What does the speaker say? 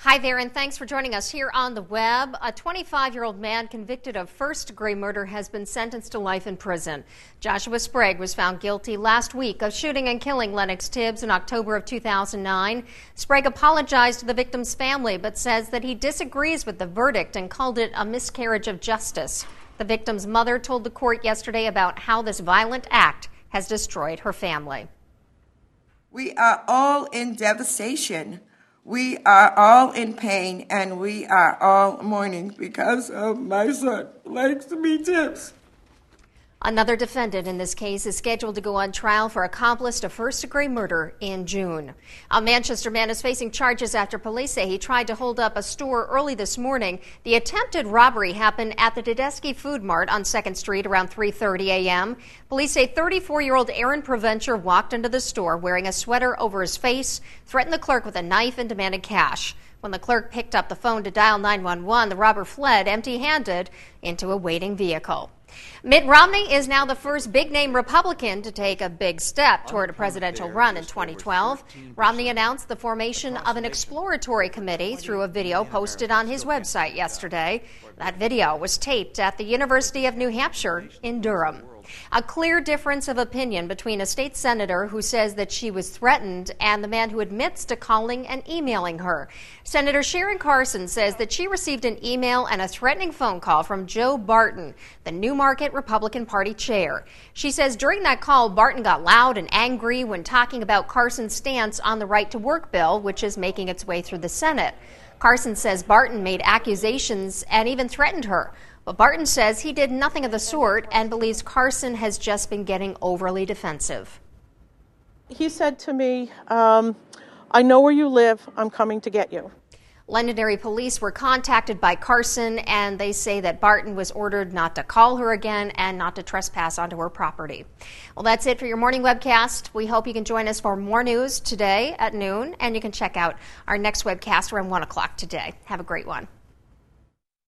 Hi there, and thanks for joining us here on the web. A 25-year-old man convicted of first-degree murder has been sentenced to life in prison. Joshua Sprague was found guilty last week of shooting and killing Lennox Tibbs in October of 2009. Sprague apologized to the victim's family, but says that he disagrees with the verdict and called it a miscarriage of justice. The victim's mother told the court yesterday about how this violent act has destroyed her family. We are all in devastation. We are all in pain, and we are all mourning because of my son, Lennox Tibbs. Another defendant in this case is scheduled to go on trial for accomplice to first-degree murder in June. A Manchester man is facing charges after police say he tried to hold up a store early this morning. The attempted robbery happened at the Tedeschi Food Mart on 2nd Street around 3:30 a.m. Police say 34-year-old Aaron Provencher walked into the store wearing a sweater over his face, threatened the clerk with a knife, and demanded cash. When the clerk picked up the phone to dial 911, the robber fled empty-handed into a waiting vehicle. Mitt Romney is now the first big-name Republican to take a big step toward a presidential run in 2012. Romney announced the formation of an exploratory committee through a video posted on his website yesterday. That video was taped at the University of New Hampshire in Durham. A clear difference of opinion between a state senator who says that she was threatened and the man who admits to calling and emailing her. Senator Sharon Carson says that she received an email and a threatening phone call from Joe Barton, the Newmarket Republican Party chair. She says during that call, Barton got loud and angry when talking about Carson's stance on the right to work bill, which is making its way through the Senate. Carson says Barton made accusations and even threatened her. But Barton says he did nothing of the sort and believes Carson has just been getting overly defensive. He said to me, I know where you live. I'm coming to get you. Londonderry police were contacted by Carson, and they say that Barton was ordered not to call her again and not to trespass onto her property. Well, that's it for your morning webcast. We hope you can join us for more news today at noon, and you can check out our next webcast around 1 o'clock today. Have a great one.